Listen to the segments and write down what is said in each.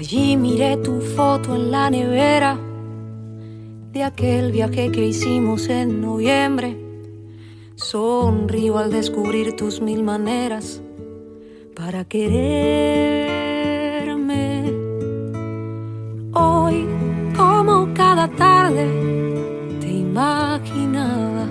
Allí miré tu foto en la nevera de aquel viaje que hicimos en noviembre. Sonrío al descubrir tus mil maneras para quererme. Hoy, como cada tarde, te imaginaba.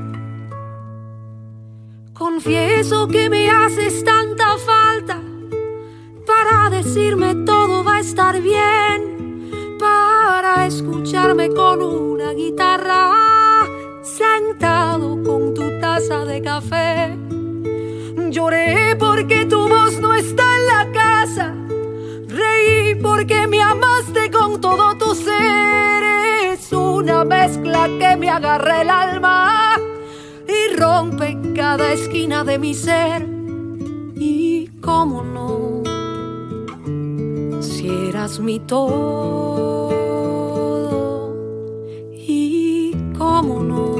Confieso que me haces tanta falta para decirme todo va a estar bien, para escucharme con una guitarra, sentado con tu taza de café. Lloré porque tu voz no está en la casa, reí porque me amaste con todo tu ser. Es una mezcla que me agarra el alma y rompe cada esquina de mi ser. Y cómo no, si eras mi todo, y cómo no.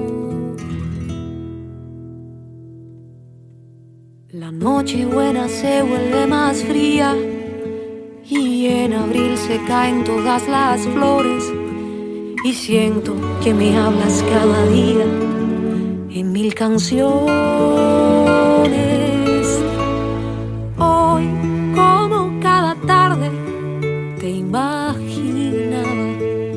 La noche buena se vuelve más fría y en abril se caen todas las flores, y siento que me hablas cada día en mil canciones. Hoy, como cada tarde, te imaginaba.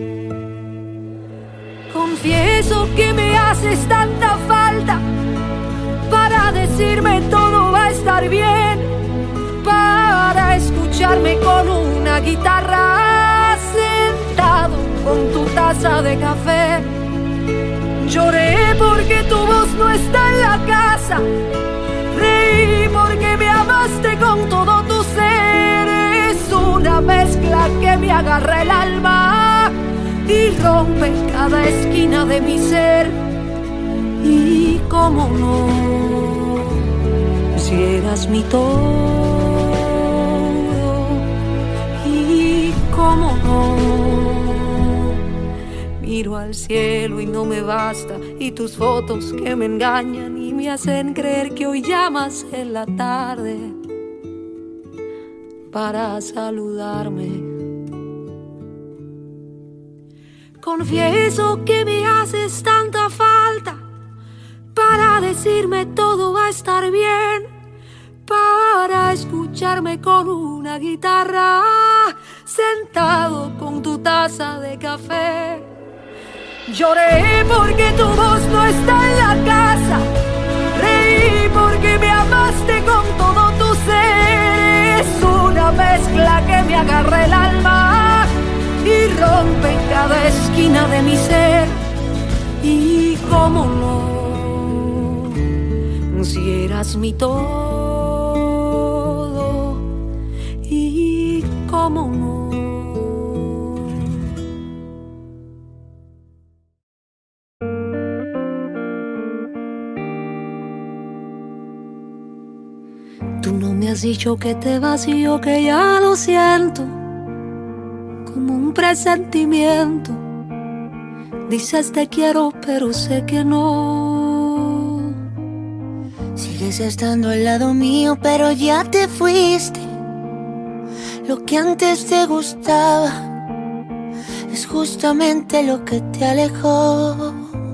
Confieso que me haces tanta falta para decirme todo va a estar bien, para escucharme con una guitarra, sentado con tu taza de café. Lloré porque tu voz no está en la casa, reí porque me amaste con todo tu ser. Es una mezcla que me agarra el alma y rompe cada esquina de mi ser. Y cómo no, si eras mi todo, y cómo no. Miro al cielo y no me basta, y tus fotos que me engañan y me hacen creer que hoy llamas en la tarde para saludarme. Confieso que me haces tanta falta para decirme todo va a estar bien, para escucharme con una guitarra, sentado con tu taza de café. Lloré porque tu voz no está en la casa, reí porque me amaste con todo tu ser. Es una mezcla que me agarra el alma y rompe cada esquina de mi ser. Y cómo no, si eras mi todo, y cómo no. Tú no me has dicho que te vas y yo que ya lo siento, como un presentimiento. Dices te quiero, pero sé que no. Sigues estando al lado mío, pero ya te fuiste. Lo que antes te gustaba es justamente lo que te alejó.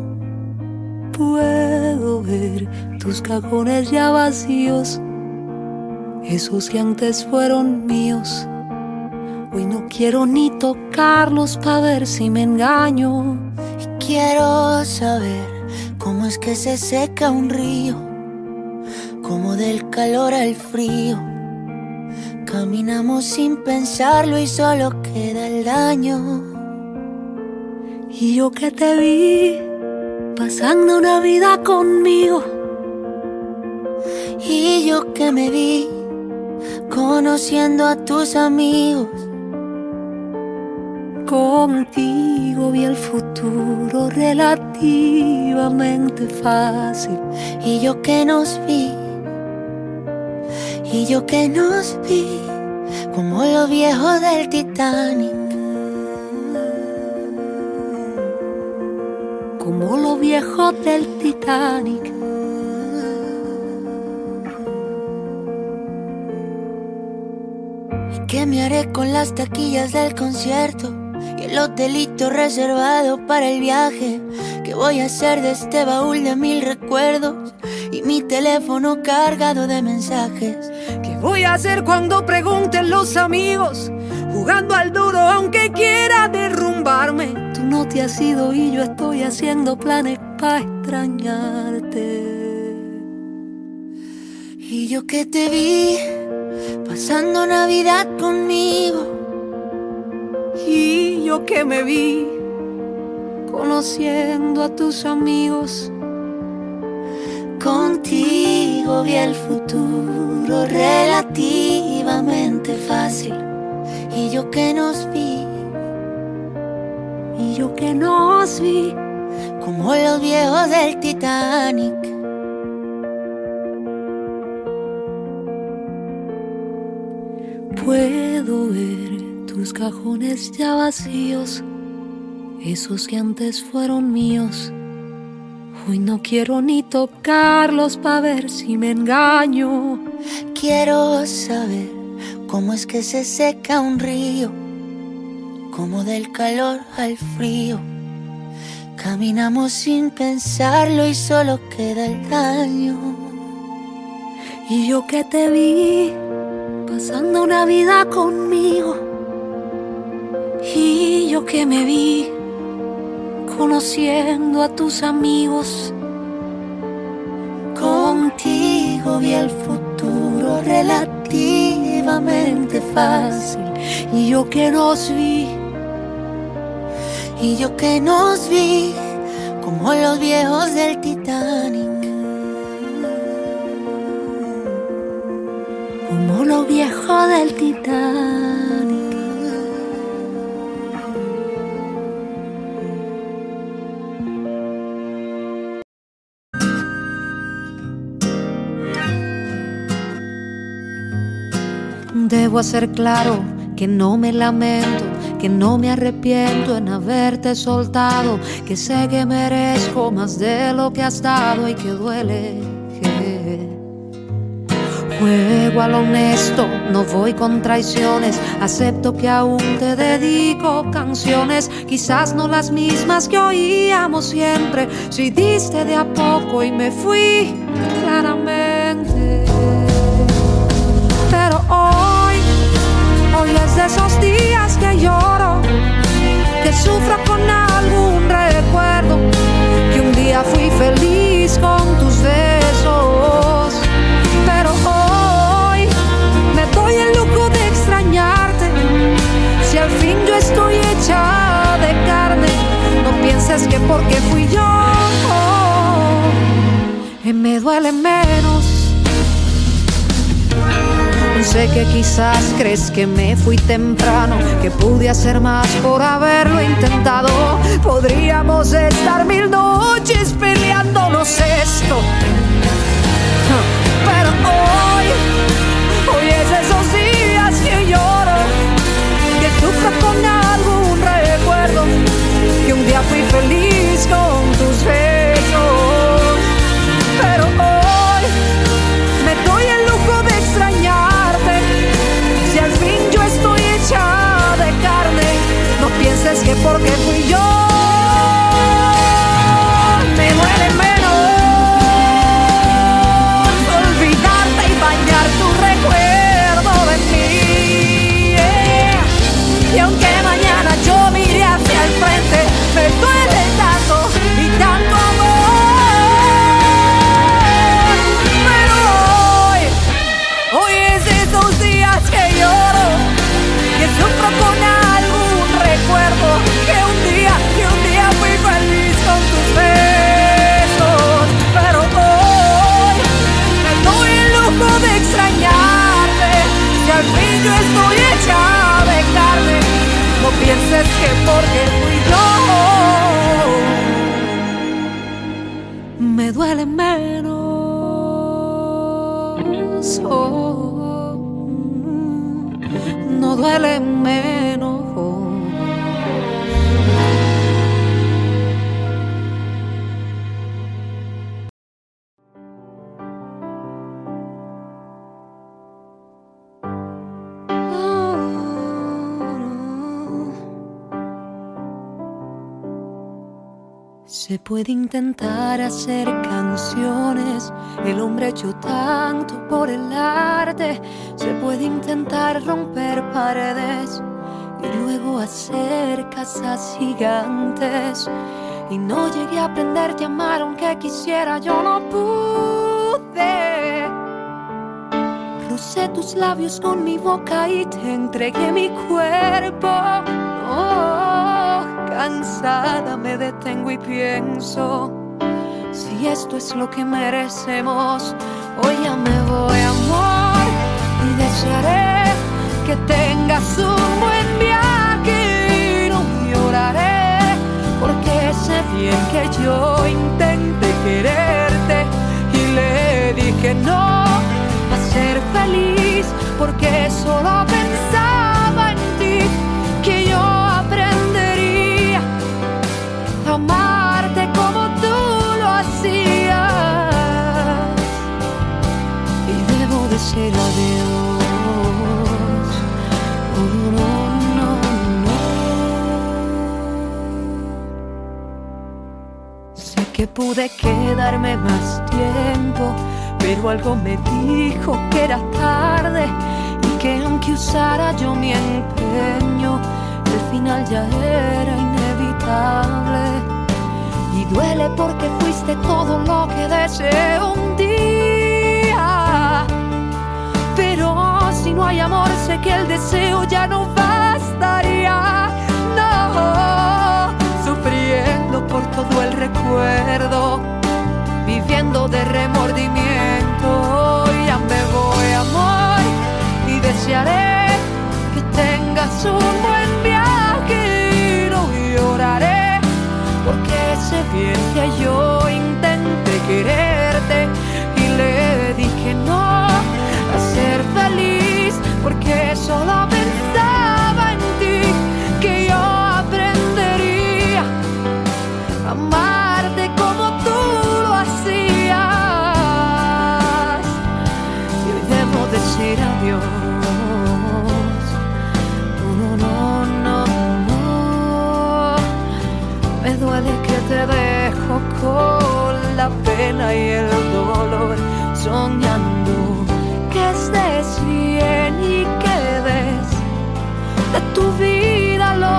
Puedo ver tus cajones ya vacíos, esos que antes fueron míos. Hoy no quiero ni tocarlos pa' ver si me engaño. Y quiero saber cómo es que se seca un río, como del calor al frío. Caminamos sin pensarlo y solo queda el daño. Y yo que te vi pasando una vida conmigo, y yo que me vi conociendo a tus amigos. contigo vi el futuro relativamente fácil. Y yo que nos vi, y yo que nos vi como los viejos del Titanic. Como los viejos del Titanic. ¿Qué me haré con las taquillas del concierto y el hotelito reservado para el viaje? ¿Qué voy a hacer de este baúl de 1000 recuerdos y mi teléfono cargado de mensajes? ¿Qué voy a hacer cuando pregunten los amigos? Jugando al duro aunque quiera derrumbarme. Tú no te has ido y yo estoy haciendo planes para extrañarte. Y yo que te vi pasando Navidad conmigo, y yo que me vi conociendo a tus amigos. Contigo vi el futuro relativamente fácil. Y yo que nos vi, y yo que nos vi como los viejos del Titanic. Puedo ver tus cajones ya vacíos, esos que antes fueron míos. Hoy no quiero ni tocarlos pa' ver si me engaño. Quiero saber cómo es que se seca un río, como del calor al frío. Caminamos sin pensarlo y solo queda el daño. Y yo que te vi pasando una vida conmigo, y yo que me vi conociendo a tus amigos. Contigo vi el futuro relativamente fácil. Y yo que nos vi, y yo que nos vi como los viejos del Titanic. Como los viejos del Titanic. Debo hacer claro que no me lamento, que no me arrepiento en haberte soltado, que sé que merezco más de lo que has dado y que duele. Juego a lo honesto, no voy con traiciones, acepto que aún te dedico canciones, quizás no las mismas que oíamos siempre, si diste de a poco y me fui claramente. Pero hoy es de esos días que lloro, que sufro con algún recuerdo, que un día fui feliz con tus besos. Pero hoy me doy el lujo de extrañarte, si al fin yo estoy hecha de carne. No pienses que porque fui yo me duele menos. Sé que quizás crees que me fui temprano, que pude hacer más por haberlo intentado. Podríamos estar 1000 noches peleándonos esto. Pero hoy es esos días que lloro, que sufro con algún recuerdo, que un día fui feliz con tus besos. Pero hoy me doy el lujo de extrañarte, si al fin yo estoy hecha de carne. No pienses que porque fui yo me duele menos olvidarte y bañar tu recuerdo de mí. Y aunque mañana yo mire hacia el frente, me duele tanto y tanto amor. Pero hoy es esos días que lloro, que sufro con algún recuerdo, que un día fui feliz con tus besos. Pero hoy me doy el lujo de extrañarte, si al fin yo estoy hecha de carne. No pienses que porque fui yo me duele menos. No duele menos. Se puede intentar hacer canciones, el hombre ha hecho tanto por el arte. Se puede intentar romper paredes y luego hacer casas gigantes. Y no llegué a aprenderte a amar aunque quisiera, yo no pude. Crucé tus labios con mi boca y te entregué mi cuerpo. Cansada me detengo y pienso, si esto es lo que merecemos. Hoy ya me voy, amor, y desearé que tengas un buen viaje y no lloraré, porque sé bien que yo intenté quererte y le dije no a ser feliz, porque solo pensaba en ti, que yo aprendería a amarte como tú lo hacías. Y debo decir adiós. No, no, no. Sé que pude quedarme más tiempo, pero algo me dijo que era tarde y que aunque usara yo mi empeño, el final ya era inevitable. Y duele porque fuiste todo lo que deseé un día, pero si no hay amor sé que el deseo ya no bastaría. No, sufriendo por todo el recuerdo, viviendo de remordimiento. Ya me voy, amor, y desearé que tengas un buen viaje y no lloraré, porque sé bien que yo intenté quererte y le dije no a ser feliz, porque solo pensaba en ti, que yo aprendería a amarte como tú lo hacías. Y hoy debo decir adiós. Me duele que te dejo con la pena y el dolor, soñando que estés bien y que des de tu vida lo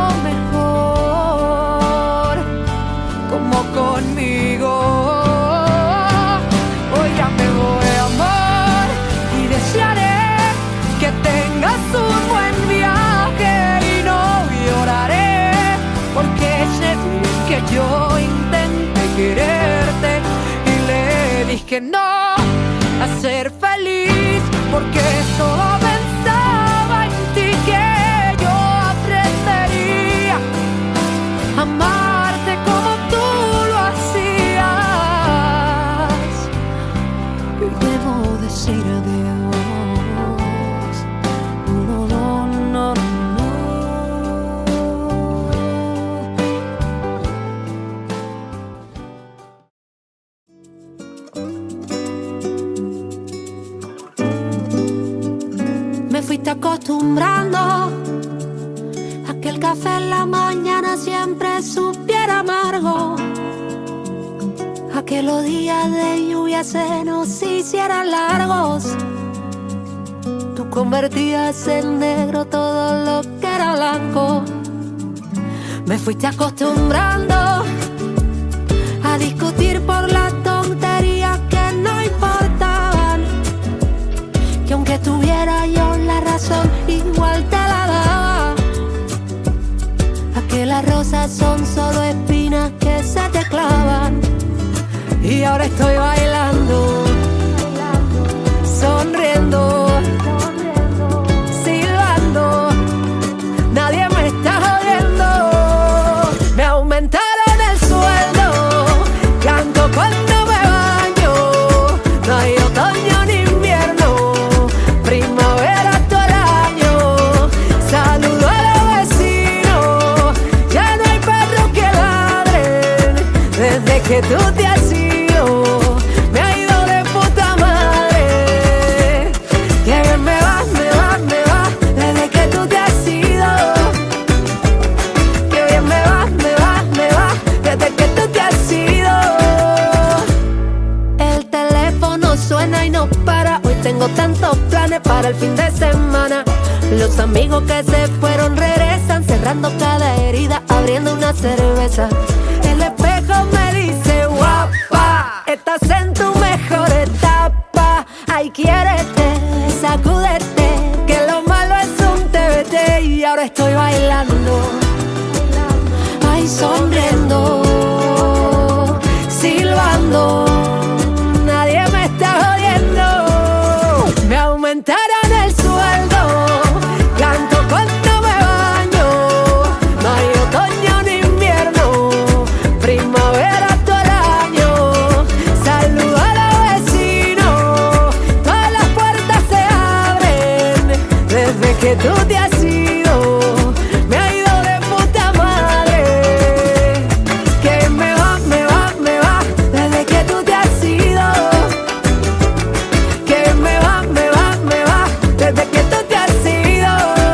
mejor, como conmigo. Hoy ya me voy, amor, y desearé que tengas un buen viaje y no lloraré, porque sé que yo intenté quererte y le dije no a ser feliz, porque solo pensaba en ti, que yo aprendería a amarte como tú lo hacías. Y debo decir adiós. No, no, no, no. Me fuiste acostumbrando a que el café en la mañana siempre supiera amargo, a que los días de lluvia se nos hicieran largos. Tú convertías en negro todo lo que era blanco. Me fuiste acostumbrando a discutir por las tonterías que no importaban, que aunque tuviera yo la razón igual te la daba, a que las rosas son solo espinas que se te clavan. Y ahora estoy bailando, sonriendo, silbando, nadie me está jodiendo. Me aumentaron el sueldo, canto cuando me baño, no hay otoño ni invierno, primavera todo el año. Saludo a los vecinos, ya no hay perros que ladren desde que tú te has ido. no para. Hoy tengo tantos planes para el fin de semana. Los amigos que se fueron regresan, cerrando cada herida, abriendo una cerveza. El espejo me dice guapa, estás en tu mejor etapa. Ay, quiérete, sacúdete, que lo malo es un TBT. Y ahora estoy bailando, ay, sonriendo, silbando, nadie me está jodiendo. Me aumentaron el sueldo, canto cuando me baño. No hay otoño ni invierno, primavera todo el año. Saludo a los vecinos, todas las puertas se abren. Desde que tú te has ido, me ha ido de puta madre. Que me va, desde que tú te has ido. Que me va, desde que tú te has ido.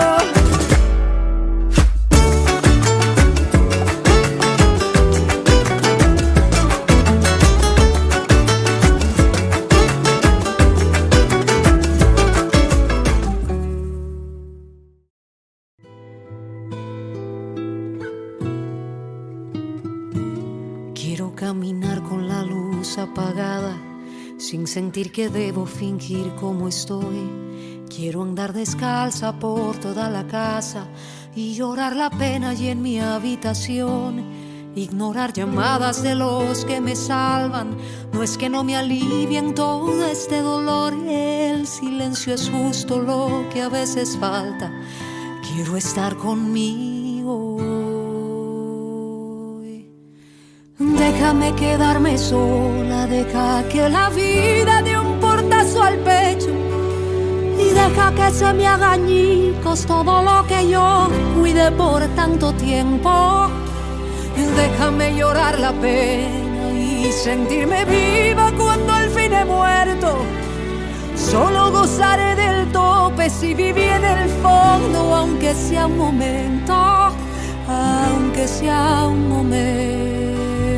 Quiero caminar con la luz apagada, sin sentir que debo fingir como estoy. Quiero andar descalza por toda la casa y llorar la pena allí en mi habitación. Ignorar llamadas de los que me salvan, no es que no me alivien todo este dolor. El silencio es justo lo que a veces falta. Quiero estar conmigo. Déjame quedarme sola, deja que la vida dé un portazo al pecho y deja que se me haga añicos todo lo que yo cuidé por tanto tiempo. Déjame llorar la pena y sentirme viva cuando al fin he muerto. Solo gozaré del tope si viví en el fondo, aunque sea un momento, aunque sea un momento.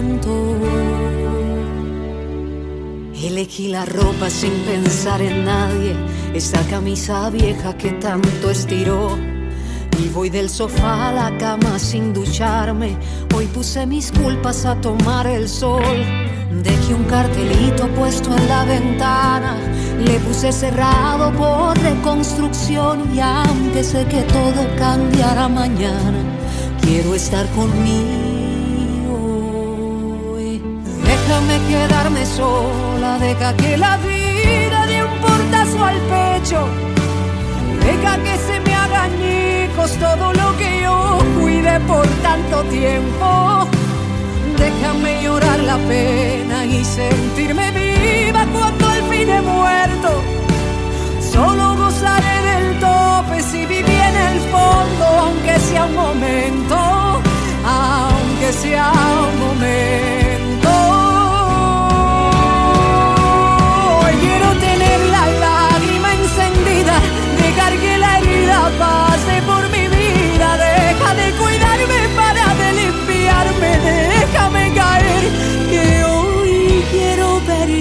Elegí la ropa sin pensar en nadie, esa camisa vieja que tanto estiró. Y voy del sofá a la cama sin ducharme. Hoy puse mis culpas a tomar el sol. Dejé un cartelito puesto en la ventana, le puse cerrado por reconstrucción. Y aunque sé que todo cambiará mañana, quiero estar conmigo. Déjame quedarme sola, deja que la vida dé un portazo al pecho. Deja que se me haga añicos todo lo que yo cuidé por tanto tiempo. Déjame llorar la pena y sentirme viva cuando al fin he muerto. Solo gozaré del tope si viví en el fondo, aunque sea un momento, aunque sea un momento. Hoy quiero tener la lágrima encendida, dejar que la herida pase por mi vida. Deja de cuidarme para de limpiarme, déjame caer, que hoy quiero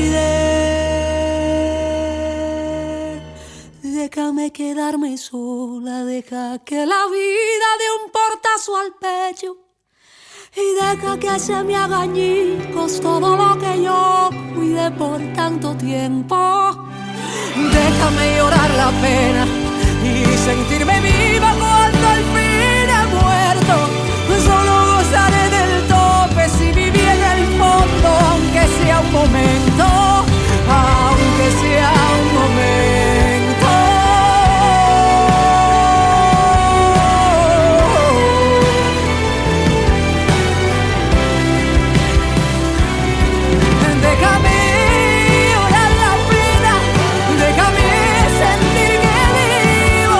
perder. Déjame quedarme sola, deja que la vida dé un portazo al pecho y deja que se me haga añicos todo lo que yo cuidé por tanto tiempo. Déjame llorar la pena y sentirme viva cuando al fin he muerto. Solo gozaré del tope si viví en el fondo, aunque sea un momento, aunque sea un momento. Déjame llorar la pena, déjame sentir que vivo.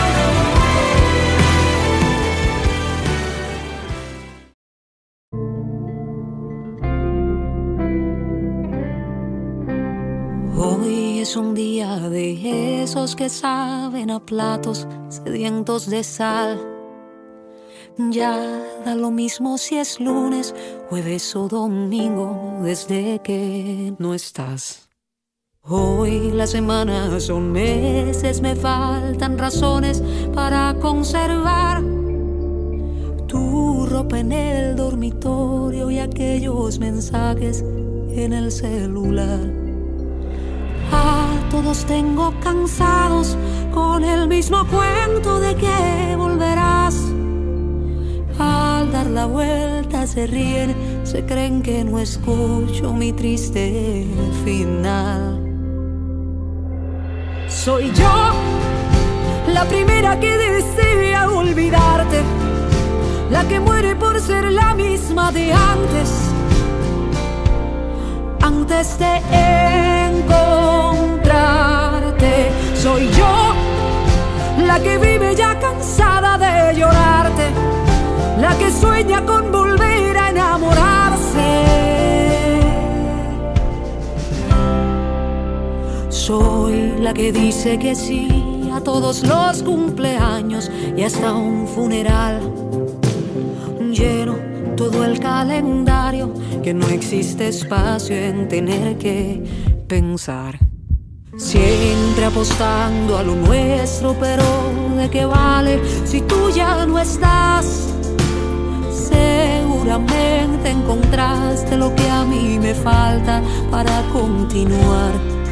Hoy es un día de esos que saben a platos sedientos de sal. Ya da lo mismo si es lunes, jueves o domingo, desde que no estás. Hoy las semanas son meses, me faltan razones para conservar tu ropa en el dormitorio y aquellos mensajes en el celular. A todos tengo cansados con el mismo cuento de que volverás. Al dar la vuelta se ríen, se creen que no escucho mi triste final. Soy yo, la primera que desea olvidarte, la que muere por ser la misma de antes. Antes de encontrarte, soy yo, la que vive ya cansada de llorarte, la que sueña con volver a enamorarse. Soy la que dice que sí a todos los cumpleaños y hasta un funeral. Lleno todo el calendario, que no existe espacio en tener que pensar. Siempre apostando a lo nuestro, pero ¿de qué vale si tú ya no estás? Seguramente encontraste lo que a mí me falta para continuar.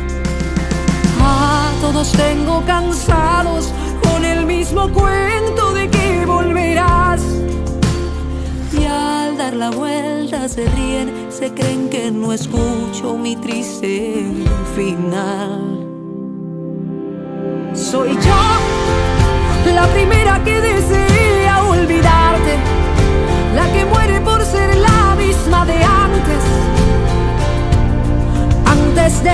A todos tengo cansados con el mismo cuento de que volverás. Y al dar la vuelta se ríen, se creen que no escucho mi triste final. Soy yo, la primera que desea olvidarte, la que muere por ser la misma de antes. Antes de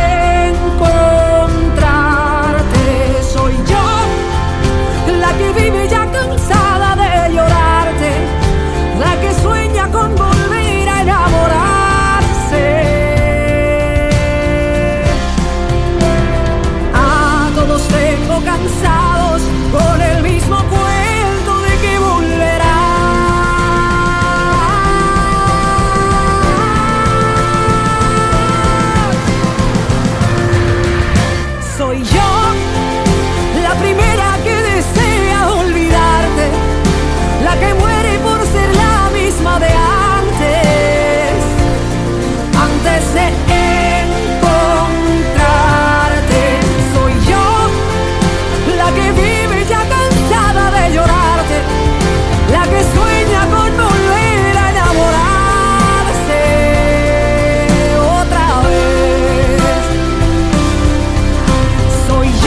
encontrarte, soy yo, la que vive ya cansada de llorarte, la que sueña con volver a enamorarse. A todos tengo cansados con el mismo cuento de que volverás. Soy yo, la primera que desea olvidarte, la que muere por ser la misma de antes. Antes de encontrarte, soy yo, la que vive ya cansada de llorarte, la que sueña con volver a enamorarse otra vez. Soy yo.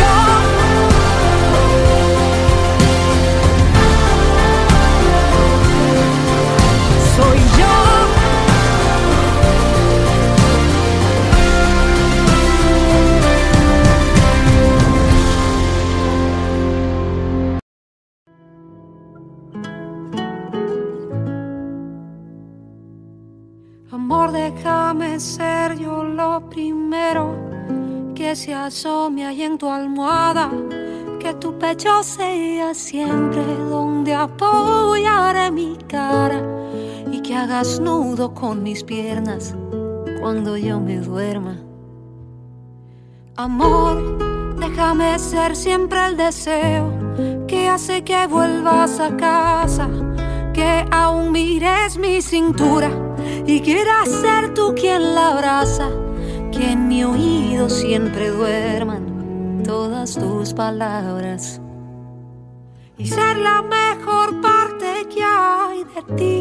Soy yo. Amor, déjame ser yo lo primero que se asome ahí en tu almohada, que tu pecho sea siempre donde apoyaré mi cara y que hagas nudo con mis piernas cuando yo me duerma. Amor, déjame ser siempre el deseo que hace que vuelvas a casa, que aún mires mi cintura y quieras ser tú quien la abraza, que en mi oído siempre duerman todas tus palabras y ser la mejor parte que hay de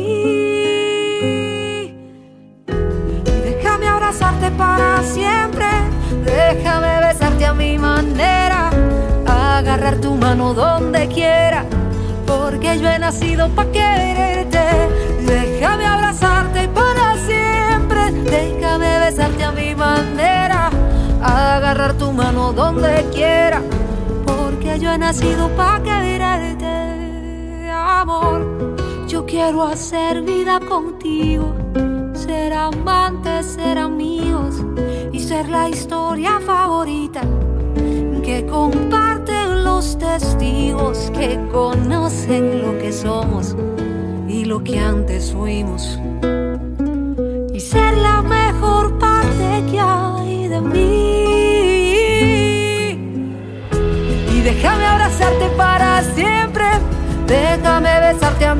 ti. Y déjame abrazarte para siempre, déjame besarte a mi manera, agarrar tu mano donde quiera, porque yo he nacido pa' quererte. Déjame abrazarte para siempre, déjame besarte a mi manera, agarrar tu mano donde quiera, porque yo he nacido pa' quererte. Amor, yo quiero hacer vida contigo, ser amantes, ser amigos y ser la historia favorita que comparten los testigos que conocen lo que somos y lo que antes fuimos, y ser la mejor parte que hay de mí.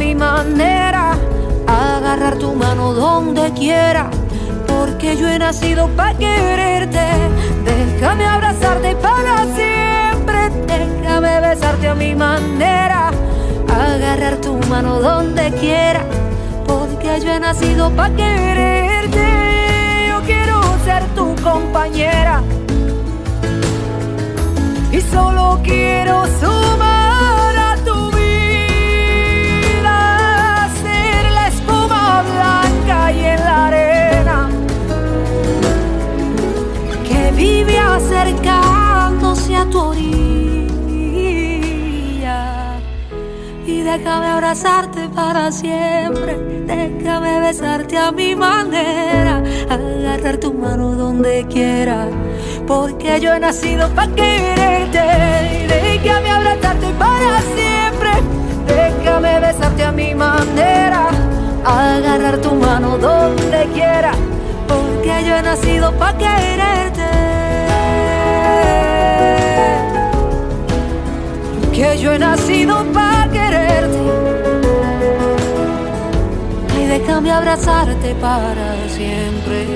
mi manera, agarrar tu mano donde quiera, porque yo he nacido para quererte. Déjame abrazarte para siempre, déjame besarte a mi manera, agarrar tu mano donde quiera, porque yo he nacido para quererte. Yo quiero ser tu compañera y solo quiero sumar a tu vida, ser la espuma blanca y en la arena que vive acercándose a tu orilla. Y déjame abrazarte para siempre, déjame besarte a mi manera, agarrar tu mano donde quiera, porque yo he nacido para quererte. Déjame abrazarte para siempre, déjame besarte a mi manera, agarrar tu mano donde quiera, porque yo he nacido para quererte. Que yo he nacido para quererte. Ay, déjame abrazarte para siempre.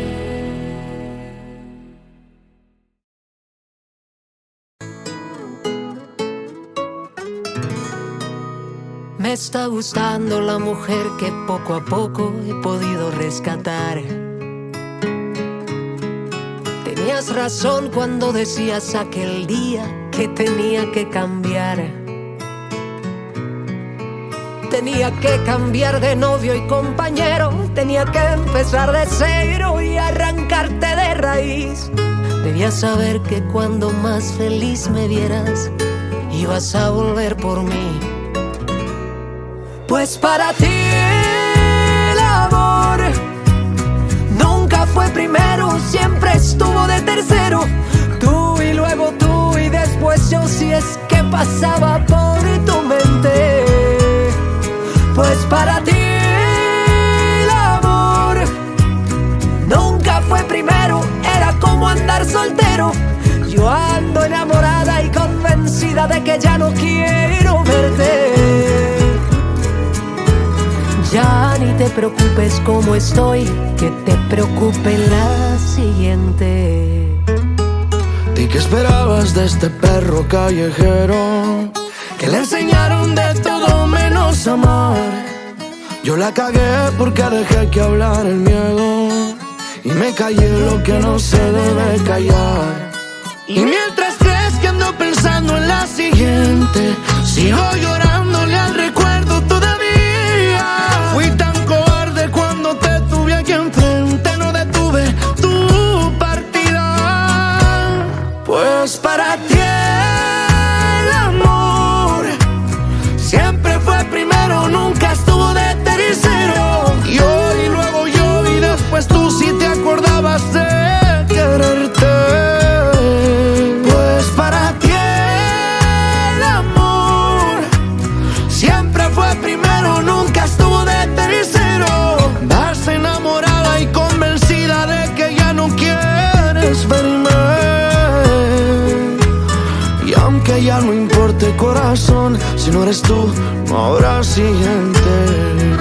Me está gustando la mujer que poco a poco he podido rescatar. Tenías razón cuando decías aquel día que tenía que cambiar. Tenía que cambiar de novio y compañero, tenía que empezar de cero y arrancarte de raíz. Debías saber que cuando más feliz me vieras, ibas a volver por mí. Pues para ti el amor nunca fue primero, siempre estuvo de tercero. Tú y luego tú y después yo, si es que pasaba por tu mente. Pues para ti el amor nunca fue primero, era como andar soltero. Yo ando enamorada y convencida de que ya no quiero verte. Ya ni te preocupes como estoy, que te preocupe la siguiente. ¿Y qué esperabas de este perro callejero? Que le enseñaron de todo menos amar. Yo la cagué porque dejé que hablar el miedo y me callé lo que no se debe callar. Y mientras crees que ando pensando en la siguiente, sigo llorándole al recuerdo todavía. Fui tan cobarde cuando te tuve aquí enfrente, no detuve tu partida. Pues para ti el amor siempre fue primero, nunca estuvo de tercero. Yo y luego yo y después tú, si te acordabas de quererte. Pues para ti el amor siempre fue primero, nunca estuvo de tercero. Vas enamorada y convencida de que ya no quieres verme. Y aunque ya no importe corazón, si no eres tú, no habrá siguiente.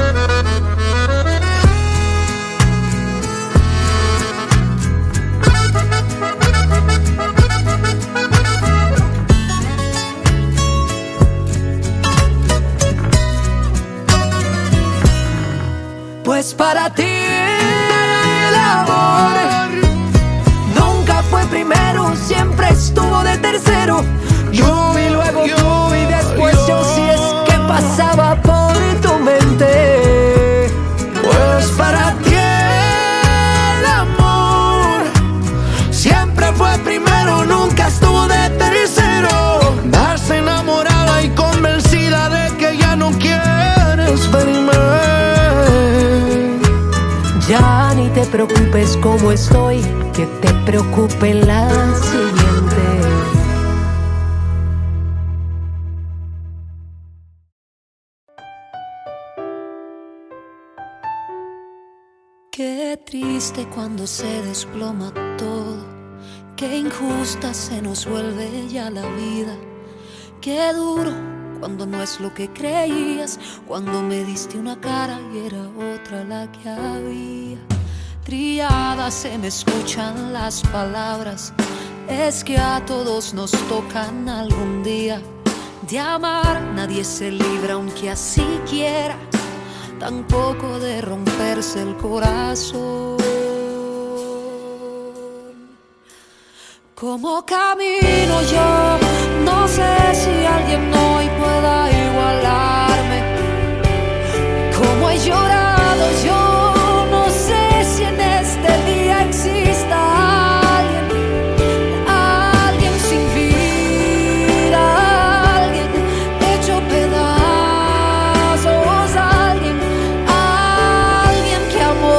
Pues para ti el amor nunca fue primero, siempre estuvo de tercero. Yo y luego tú y después yo, si es que pasaba por tu mente. Pues para ti el amor siempre fue primero, nunca estuvo de tercero. Vas enamorada y convencida de que ya no quieres verme. Ya ni te preocupes como estoy, que te preocupe la siguiente. Qué triste cuando se desploma todo, qué injusta se nos vuelve ya la vida, qué duro cuando no es lo que creías, cuando me diste una cara y era otra la que había. Triadas se me escuchan las palabras, es que a todos nos tocan algún día. De amar nadie se libra aunque así quiera, tampoco de romperse el corazón. Como camino yo, no sé si alguien hoy pueda igualarme. Como he llorado yo, no sé si en este día exista alguien sin vida, alguien hecho pedazos, alguien que amó.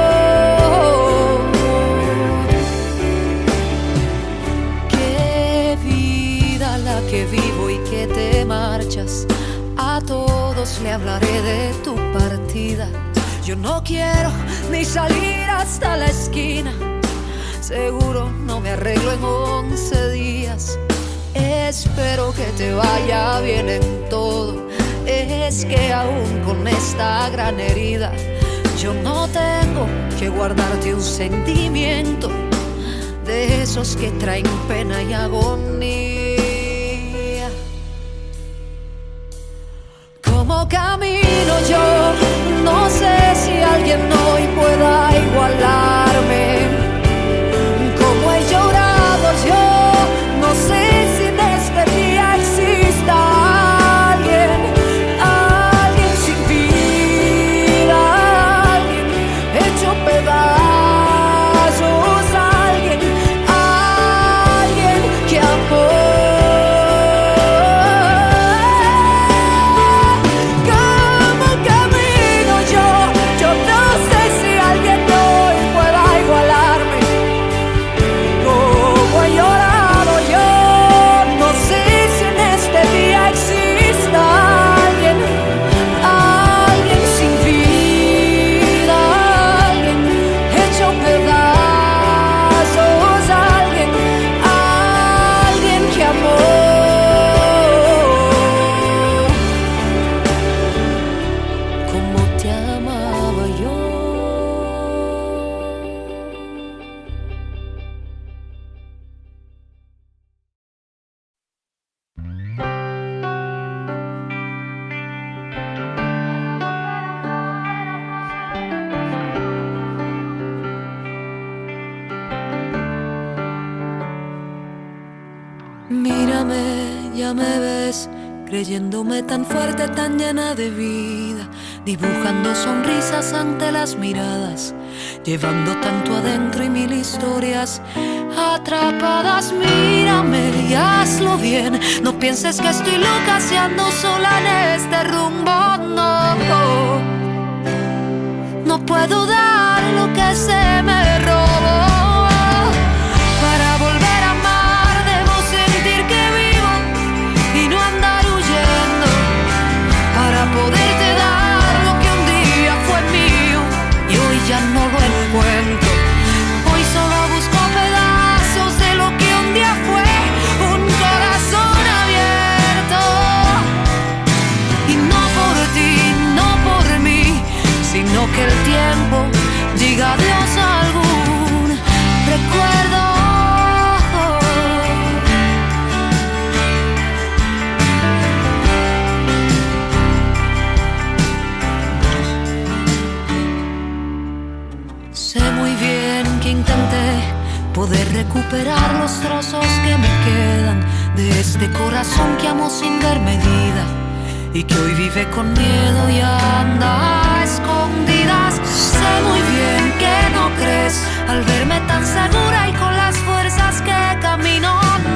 Que vivo y que te marchas, a todos le hablaré de tu partida. Yo no quiero ni salir hasta la esquina, seguro no me arreglo en 11 días. Espero que te vaya bien en todo, es que aún con esta gran herida yo no tengo que guardarte un sentimiento de esos que traen pena y agonía. Como camino yo, no sé si alguien hoy pueda igualarme. Como he llorado yo, no sé si en este día exista alguien sin vida, alguien hecho pedazos, alguien que amó. Mírame, ya me ves, creyéndome tan fuerte, tan llena de vida, dibujando sonrisas ante las miradas, llevando tanto adentro y mil historias atrapadas. Mírame y hazlo bien, no pienses que estoy loca si ando sola en este rumbo, no. No puedo dar lo que se me robó. Para volver a amar debo sentir que vivo y no andar huyendo. Para poderte dar lo que un día fue mío y hoy ya no lo encuentro. Hoy solo busco pedazos de lo que un día fue, un corazón abierto. Y no por ti, no por mí, sino que el tiempo diga adiós a algún recuerdo. Sé muy bien que intenté poder recuperar los trozos que me quedan de este corazón que amo sin ver medida y que hoy vive con miedo y anda a escondidas. Sé muy bien que no crees al verme tan segura y con las fuerzas que camino.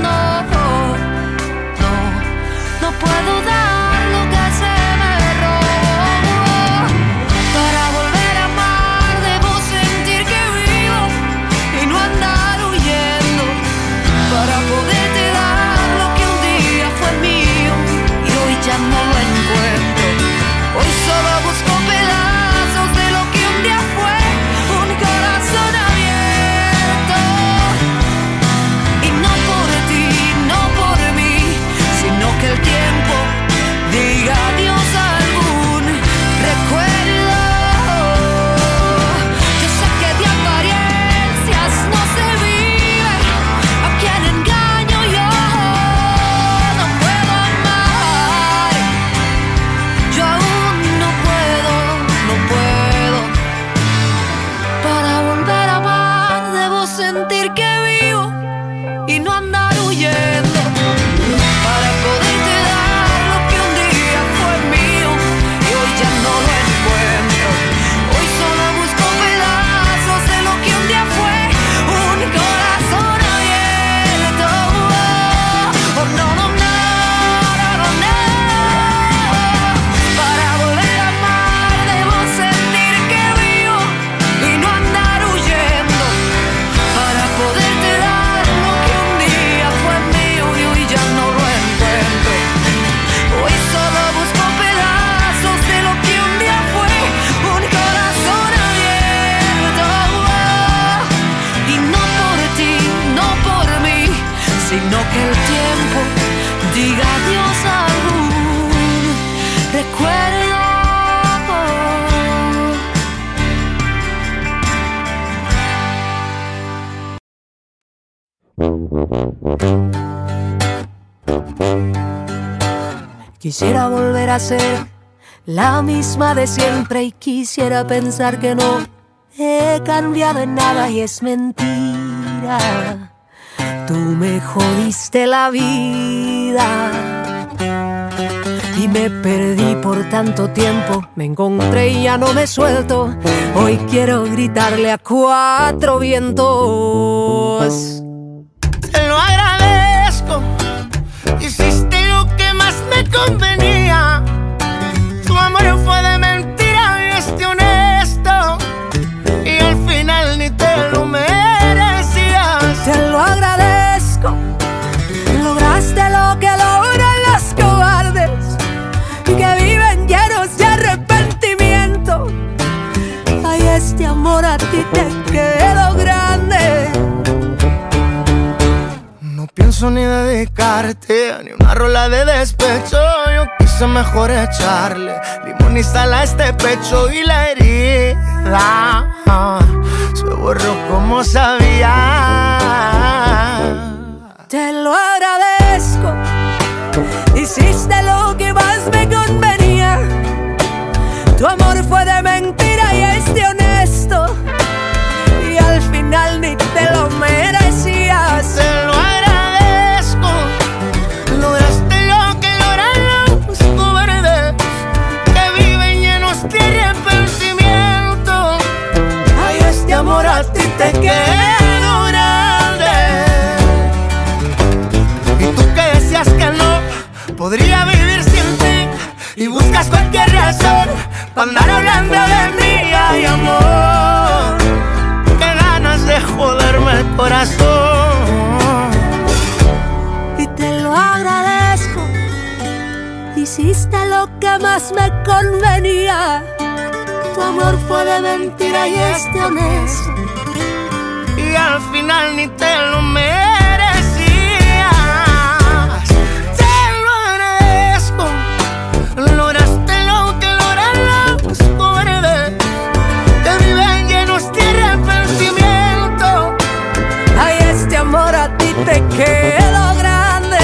No puedo dar lo que se me robó. Para volver a amar debo sentir que vivo y no andar huyendo. Para poderte dar lo que un día fue mío y hoy ya no lo encuentro. Hoy solo busco pedazos de lo que un día fue, un corazón abierto. no que el tiempo diga adiós a algún recuerdo. Quisiera volver a ser la misma de siempre y quisiera pensar que no he cambiado en nada y es mentira. Tú me jodiste la vida y me perdí por tanto tiempo. Me encontré y ya no me suelto. Hoy quiero gritarle a cuatro vientos. Te lo agradezco, hiciste lo que más me convenía. Tu amor fue de mentira y este honesto, y al final ni te lo merecías. Te lo agradezco, lograste lo que logran los cobardes que viven llenos de arrepentimiento. Ay, este amor a ti te quedó grande. No pienso ni dedicarte ni una rola de despecho. Yo quise mejor echarle limón y sal a este pecho y la herida se borró como sabía. Te lo agradezco, hiciste lo que más me convenía. Tu amor fue de mentira y este honesto, y al final ni te lo merecías. Te lo agradezco, lograste lo que logran los cobardes que viven llenos de arrepentimiento. Ay, este amor a ti te quedó grande. Y tú que decías que no podría vivir sin ti, y buscas cualquier razón para andar hablando de mí. Ay, amor, qué ganas de joderme el corazón. Y te lo agradezco, hiciste lo que más me convenía. Tu amor fue de mentira y este honesto, Y al final ni te lo merecías. Te lo agradezco, lograste lo que logran los cobardes que viven llenos de arrepentimiento. ay, este amor a ti te quedó grande.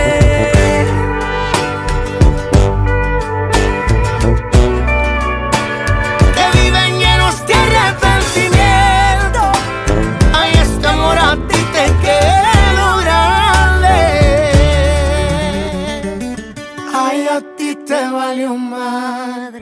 Que viven llenos de arrepentimiento. Ay, este amor a ti te quedó grande. Ay, a ti te valió madre.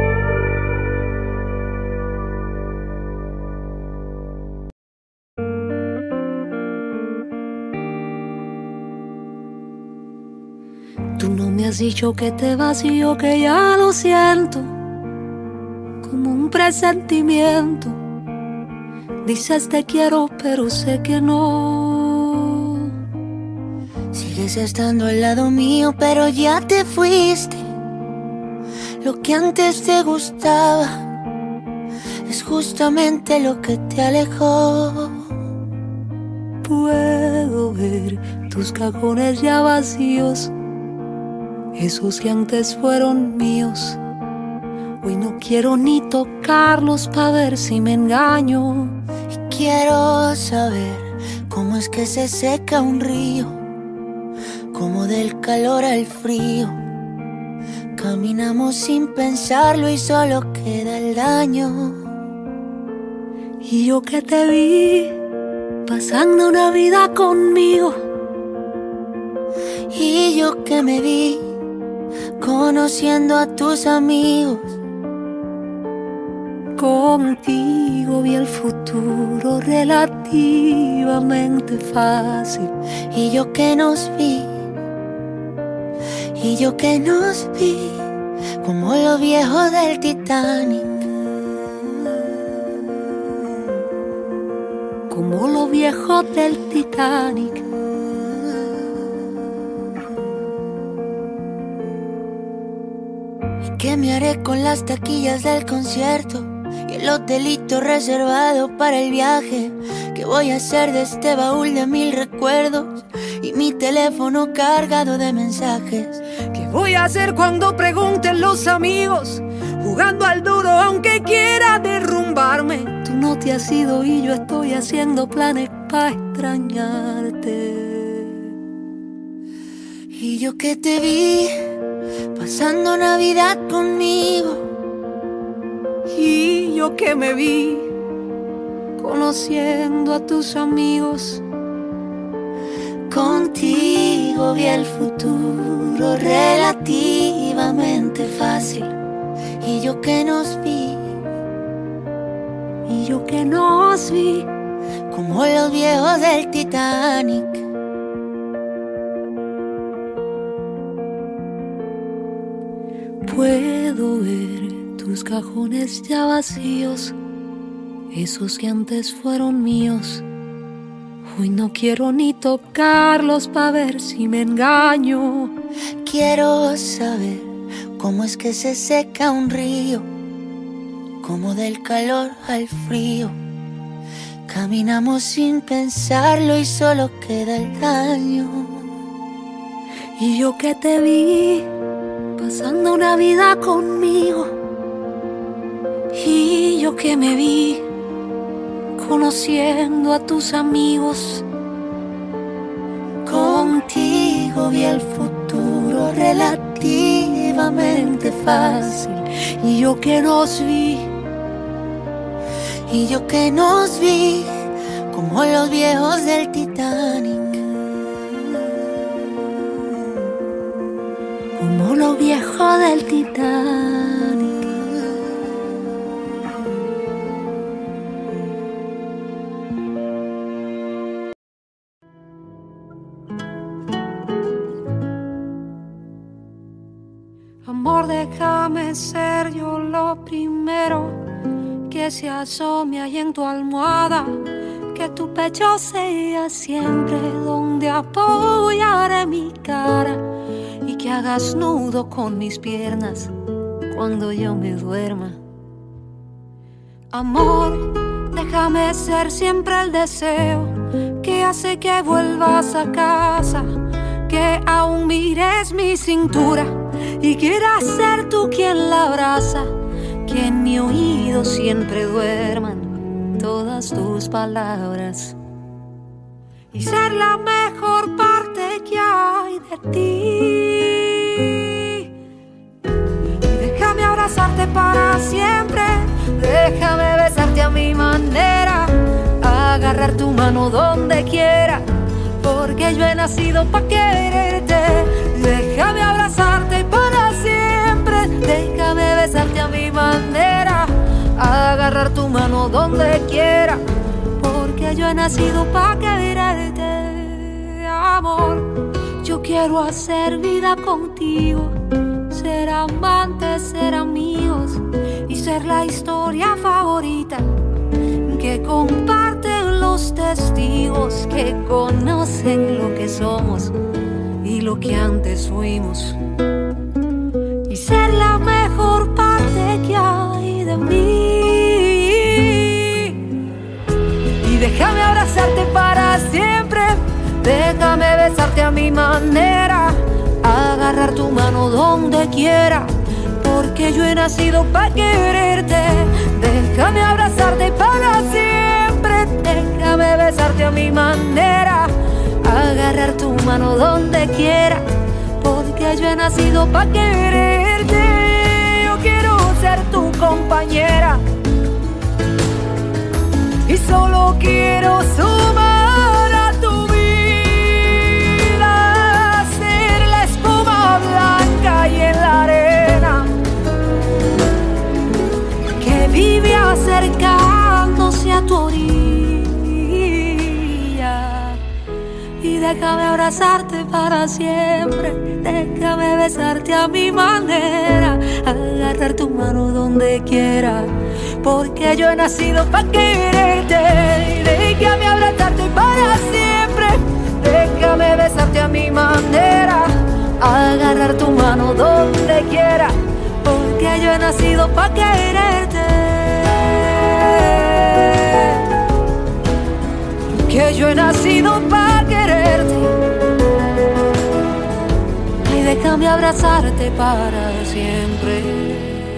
Tú no me has dicho que te vas y yo que ya lo siento, como un presentimiento. Dices te quiero, pero sé que no. Sigues estando al lado mío, pero ya te fuiste. Lo que antes te gustaba es justamente lo que te alejó. Puedo ver tus cajones ya vacíos, esos que antes fueron míos. Hoy no quiero ni tocarlos pa' ver si me engaño. Y quiero saber cómo es que se seca un río, cómo del calor al frío caminamos sin pensarlo y solo queda el daño. Y yo que te vi pasando una vida conmigo, y yo que me vi conociendo a tus amigos. contigo vi el futuro relativamente fácil. Y yo que nos vi, y yo que nos vi como los viejos del Titanic. Como los viejos del Titanic. ¿Y qué me haré con las taquillas del concierto? Y el hotelito reservado para el viaje que voy a hacer de este baúl de 1000 recuerdos y mi teléfono cargado de mensajes. ¿Qué voy a hacer cuando pregunten los amigos? Jugando al duro aunque quiera derrumbarme. Tú no te has ido y yo estoy haciendo planes para extrañarte. Y yo que te vi pasando Navidad conmigo, y yo que me vi conociendo a tus amigos. Contigo vi el futuro relativamente fácil. Y yo que nos vi, y yo que nos vi, como los viejos del Titanic. Puedo ver tus cajones ya vacíos, esos que antes fueron míos. Hoy no quiero ni tocarlos pa' ver si me engaño. Quiero saber cómo es que se seca un río, como del calor al frío. Caminamos sin pensarlo y solo queda el daño. Y yo que te vi pasando una vida conmigo, y yo que me vi conociendo a tus amigos. Contigo vi el futuro relativamente fácil. Y yo que nos vi, y yo que nos vi, como los viejos del Titanic. Como los viejos del Titanic. Amor, déjame ser yo lo primero que se asome ahí en tu almohada, que tu pecho sea siempre donde apoyaré mi cara, y que hagas nudo con mis piernas cuando yo me duerma. Amor, déjame ser siempre el deseo que hace que vuelvas a casa, que aún mires mi cintura y quieras ser tú quien la abraza, que en mi oído siempre duerman todas tus palabras, y ser la mejor parte que hay de ti. Y déjame abrazarte para siempre, déjame besarte a mi manera, agarrar tu mano donde quiera, porque yo he nacido pa' quererte. Déjame abrazarte para siempre, déjame besarte a mi manera, agarrar tu mano donde quiera, porque yo he nacido pa' quererte. Amor, yo quiero hacer vida contigo, ser amantes, ser amigos y ser la historia favorita que comparten los testigos que conocen lo que somos y lo que antes fuimos, y ser la mejor parte que hay de mí. Y déjame abrazarte para siempre, déjame besarte a mi manera, agarrar tu mano donde quiera, porque yo he nacido para quererte. Déjame abrazarte para siempre, déjame besarte a mi manera, agarrar tu mano donde quiera, porque yo he nacido para quererte. Yo quiero ser tu compañera y solo quiero sumar a tu vida, ser la espuma blanca y en la arena que vive acercándose a tu orilla. Y déjame abrazarte para siempre, déjame besarte a mi manera, agarrar tu mano donde quiera, porque yo he nacido para quererte. Déjame abrazarte para siempre, déjame besarte a mi manera, agarrar tu mano donde quiera, porque yo he nacido para quererte. yo he nacido para quererte. Ay, déjame abrazarte para siempre.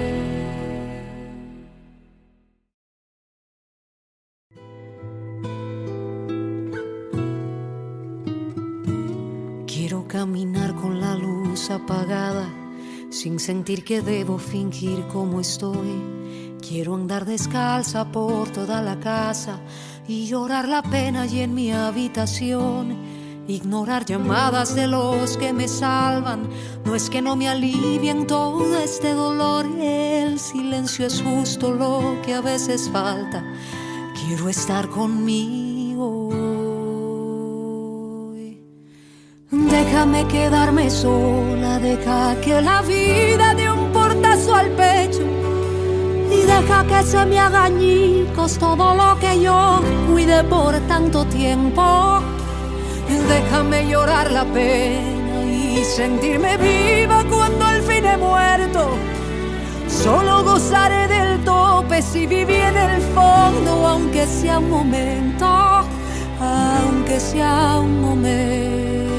Quiero caminar con la luz apagada, sin sentir que debo fingir como estoy. Quiero andar descalza por toda la casa y llorar la pena allí en mi habitación. Ignorar llamadas de los que me salvan, no es que no me alivien todo este dolor. El silencio es justo lo que a veces falta. Quiero estar conmigo. Déjame quedarme sola, deja que la vida dé un portazo al pecho y deja que se me haga añicos todo lo que yo cuidé por tanto tiempo. Déjame llorar la pena y sentirme viva cuando al fin he muerto. Solo gozaré del tope si viví en el fondo, aunque sea un momento, aunque sea un momento.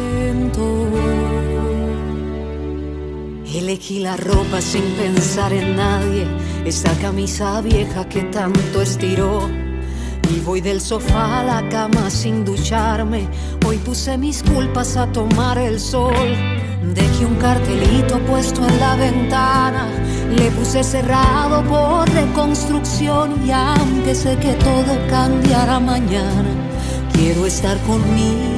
Elegí la ropa sin pensar en nadie, esa camisa vieja que tanto estiró. Y voy del sofá a la cama sin ducharme. Hoy puse mis culpas a tomar el sol. Dejé un cartelito puesto en la ventana, le puse cerrado por reconstrucción. Y aunque sé que todo cambiará mañana, quiero estar conmigo.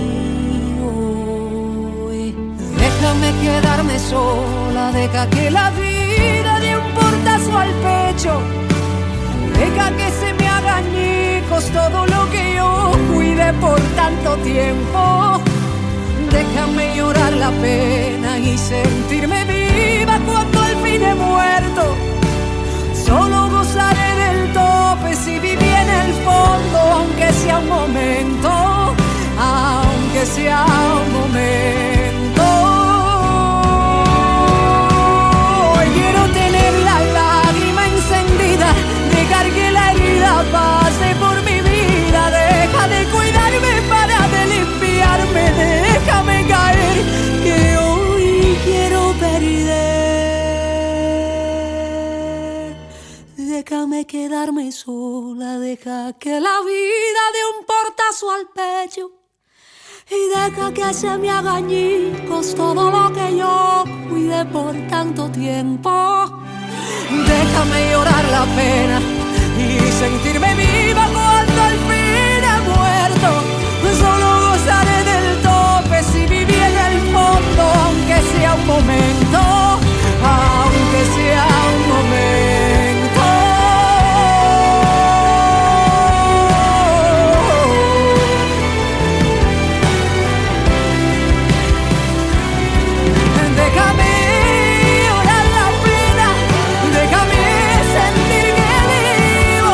Déjame quedarme sola, deja que la vida dé un portazo al pecho. Deja que se me haga añicos todo lo que yo cuidé por tanto tiempo. Déjame llorar la pena y sentirme viva cuando al fin he muerto. Solo gozaré del tope si viví en el fondo, aunque sea un momento, aunque sea un momento. Hoy quiero tener la lágrima encendida, dejar que la herida pase por mi vida. Deja de cuidarme para de limpiarme, déjame caer, que hoy quiero perder. Déjame quedarme sola, deja que la vida dé un portazo al pecho y deja que se me haga añicos todo lo que yo cuidé por tanto tiempo. Déjame llorar la pena y sentirme viva cuando al fin he muerto. Solo gozaré del tope si viví en el fondo, aunque sea un momento, aunque sea un momento. Déjame llorar la pena, déjame sentir que vivo.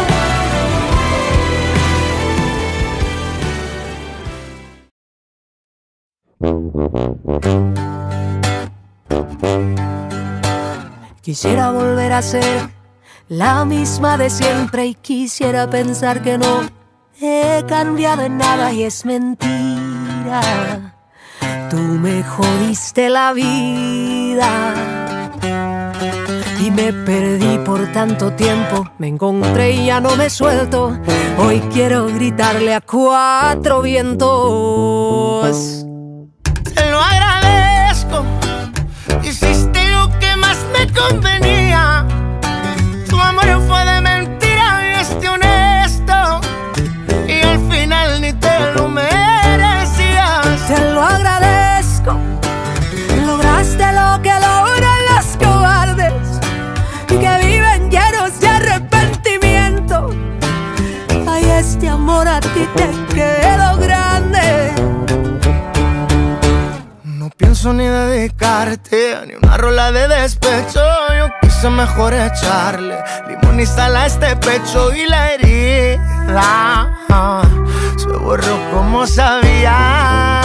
Quisiera volver a ser la misma de siempre y quisiera pensar que no he cambiado en nada y es mentira. Tú me jodiste la vida y me perdí por tanto tiempo. Me encontré y ya no me suelto. Hoy quiero gritarle a cuatro vientos. Te lo agradezco, hiciste lo que más me convenía. Tu amor fue de mentira y este honesto, y al final ni te lo merecías. Te lo agradezco, lograste lo que logran los cobardes, que viven llenos de arrepentimiento. Ay, este amor a ti te quedó grande. No pienso ni dedicarte ni una rola de despecho. Yo quise mejor echarle limón y sal a este pecho y la herida se borró como sabía.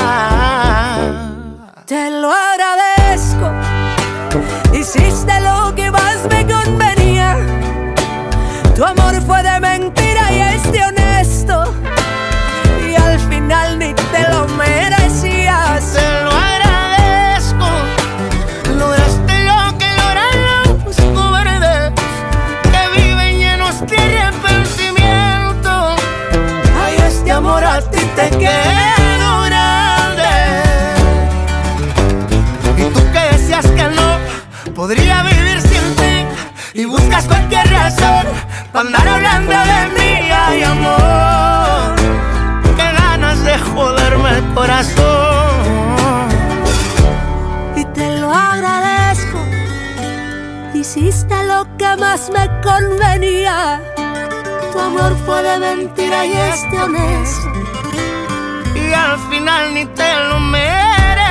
Te lo agradezco, hiciste lo que más me convenía. Tu amor fue de mentira y este honesto, y al final hiciste lo que más me convenía. Tu amor fue de mentira y es de honesto, y al final ni te lo merecías.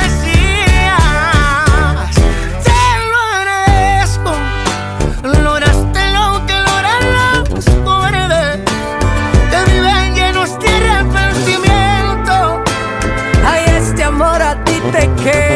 Te lo agradezco, lograste lo que logran los cobardes, que viven llenos de arrepentimiento. Ay, este amor a ti te queda.